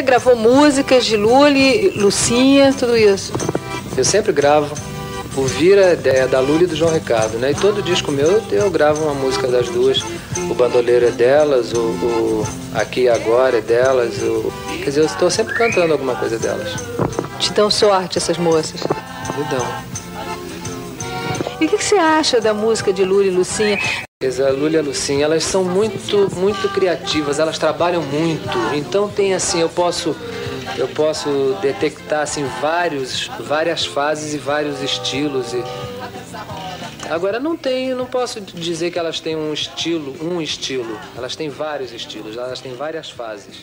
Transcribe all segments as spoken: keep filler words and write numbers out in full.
gravou músicas de Lully, Lucinha, tudo isso? Eu sempre gravo. O Vira é da Lully e do João Ricardo, né? E todo disco meu eu gravo uma música das duas. O Bandoleiro é delas, o, o Aqui e Agora é delas. O... Quer dizer, eu estou sempre cantando alguma coisa delas. Te dão sorte essas moças? Me dão. E o que, que você acha da música de Lully e Lucinha? A Lully e a Lucinha, elas são muito, muito criativas, elas trabalham muito. Então tem assim, eu posso, eu posso detectar assim vários, várias fases e vários estilos. E... Agora não tem, não posso dizer que elas têm um estilo, um estilo. Elas têm vários estilos, elas têm várias fases.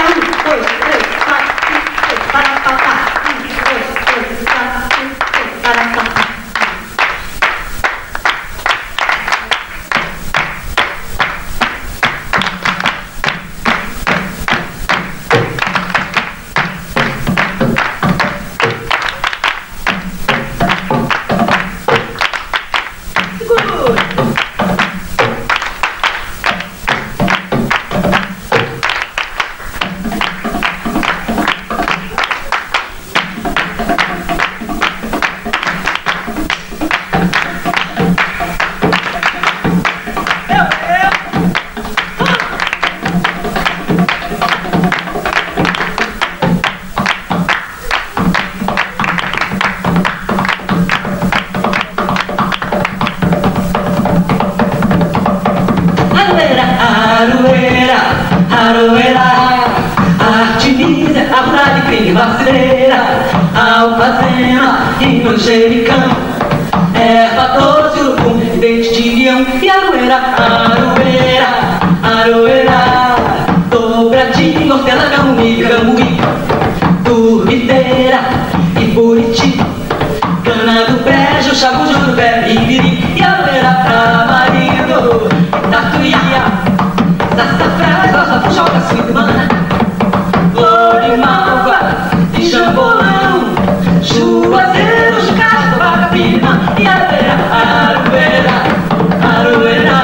Alfazema e manjericão, erva doce, urucum, dente de leão e aroeira, aroeira, aroeira, dobradinho, hortelã, camui, camui, dormiteira e buriti, cana do brejo, chabu, jurubé, ibiri e aroeira, tamarindo, tatuia, sassafrás, rosa, puxoca, suímana, flor e malva e jambolão, juazeiro, jucado, vagabina e aroeira, aroeira, aroeira,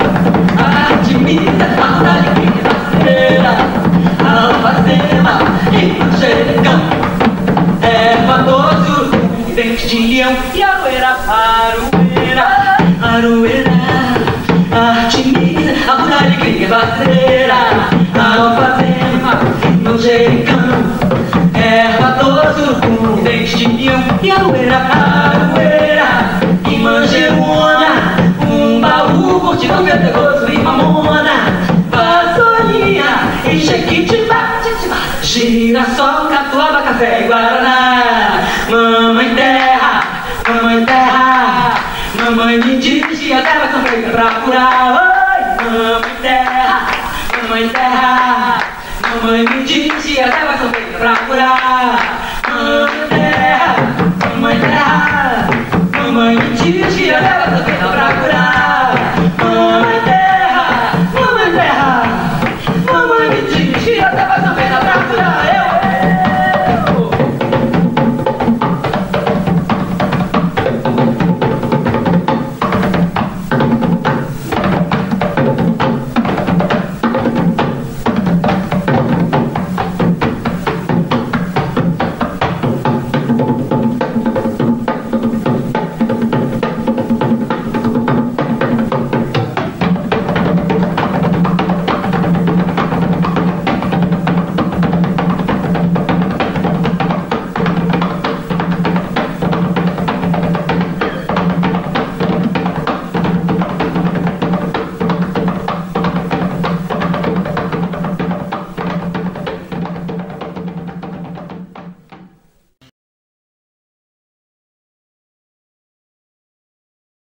artemisa, alta de vaceira, alfazema e manjericão, erva doce, urucum, dente de leão e aroeira, aroeira, aroeira, artemisa, alta de vaceira, alfazema e manjericão, erva doce, urucum, dente de leão e aroeira, aroeira, e manjerona, um baú, curtindo pedregoso e mamona, vasolinha e jequitibá, girassol, catuaba, café e guaraná. Mamãe terra, mamãe terra, mamãe me diz que a terra são feitas pra curar. Oi, mamãe terra, mamãe terra, mamãe me diz que a terra são feitas pra curar.